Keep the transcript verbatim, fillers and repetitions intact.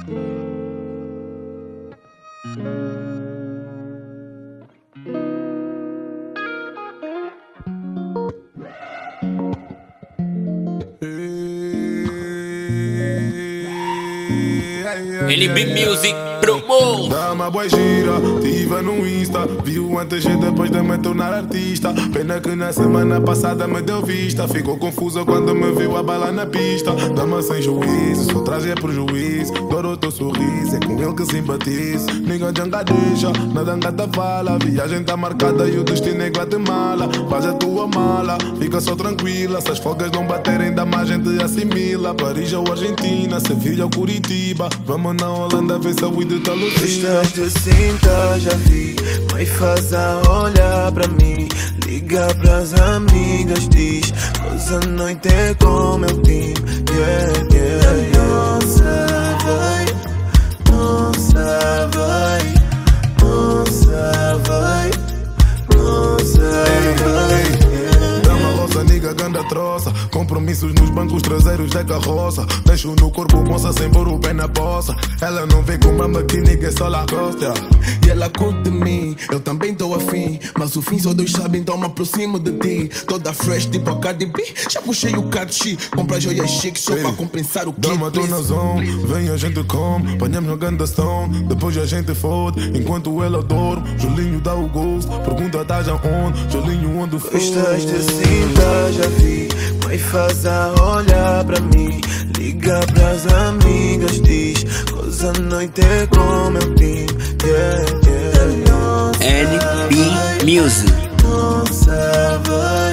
N B Music Promo. Dá uma boa gira, tive no Insta. Viu antes e depois de me tornar artista. Pena que na semana passada me deu vista. Ficou confusa quando me viu a bala na pista. Dama sem juízo, só traz é prejuízo. Adoro o teu sorriso, é com ele que simpatizo. Ninguém janga deixa, nada engata fala. Viagem tá marcada e o destino é Guatemala. Faz a tua mala, fica só tranquila. Se as folgas não baterem, da mais gente assimila. Paris ou Argentina, Sevilha ou Curitiba. Vamos na Holanda ver se a weed tá lucida. Estás de cinta, já vi. Mãe faz a olhar pra mim. Liga pras amigas, diz. Hoje a noite é com meu time. Yeah, yeah, yeah. Nossa, vai. Nossa, vai. Nossa, vai. Nossa, vai. Niga ganda troça, compromissos nos bancos traseiros da carroça. Deixo no corpo moça sem pôr o pé na poça. Ela não vem com mama que nigga é só la costa. E ela curte de mim, eu também tô afim. Mas o fim só Deus sabe, então me aproximo de ti. Toda fresh tipo a Cardi B. Já puxei o catchy, compra joias chiques só pra compensar o kit. Dama, tô na zone, vem a gente come. Banhamos no ganda stone, depois a gente fode. Enquanto ela dorme, Julinho dá o gosto. Pergunta tá já onde, Julinho onde foi. Estás de cinta, já vi. Mãe faz a olhar pra mim. Liga pras amigas, diz. Hoje a noite é com meu time. Yeah, yeah, yeah. N B Music. Nossa, vai.